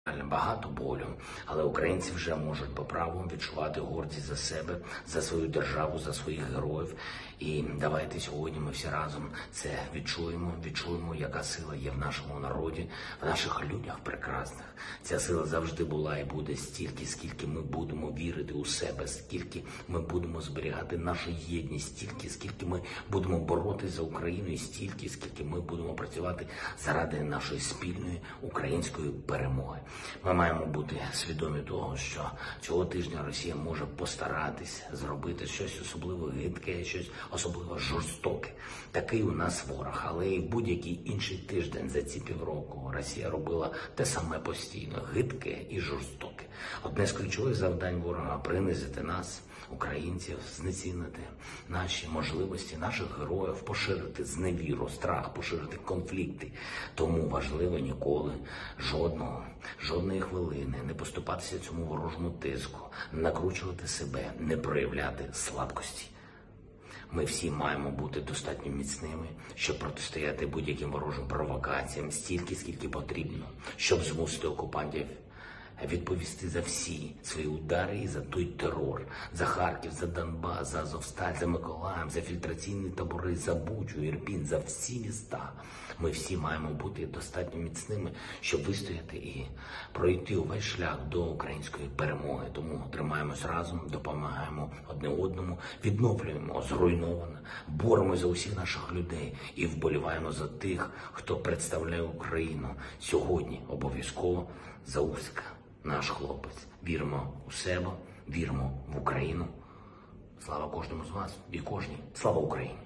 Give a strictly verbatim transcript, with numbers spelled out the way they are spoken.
Багато болю, але українці вже можуть по праву відчувати гордість за себе, за свою державу, за своїх героїв. І давайте сьогодні ми всі разом це відчуємо, відчуємо, яка сила є в нашому народі, в наших людях прекрасних. Ця сила завжди була і буде стільки, скільки ми будемо вірити у себе, скільки ми будемо зберігати нашу єдність, стільки, скільки ми будемо боротися за Україну, і стільки, скільки ми будемо працювати заради нашої спільної української перемоги. Ми маємо бути свідомі того, що цього тижня Росія може постаратись зробити щось особливо гидке, щось особливо жорстоке. Такий у нас ворог, але і в будь-який інший тиждень за ці півроку Росія робила те саме постійно – гидке і жорстоке. Одне з ключових завдань ворога – принизити нас, українців, знецінити наші можливості, наших героїв, поширити зневіру, страх, поширити конфлікти. Тому важливо ніколи, жодного, жодної хвилини не поступатися цьому ворожому тиску, не накручувати себе, не проявляти слабкості. Ми всі маємо бути достатньо міцними, щоб протистояти будь-яким ворожим провокаціям стільки, скільки потрібно, щоб змусити окупантів відповісти за всі свої удари і за той терор, за Харків, за Донбас, за Азовсталь, за Миколаїв, за фільтраційні табори, за Бучу, Ірпінь, за всі міста. Ми всі маємо бути достатньо міцними, щоб вистояти і пройти увесь шлях до української перемоги. Тому тримаємось разом, допомагаємо одне одному, відновлюємо зруйноване, боремося за усіх наших людей і вболіваємо за тих, хто представляє Україну сьогодні обов'язково за Усика. Наш хлопець. Віримо у себе, віримо в Україну. Слава кожному з вас і кожній. Слава Україні!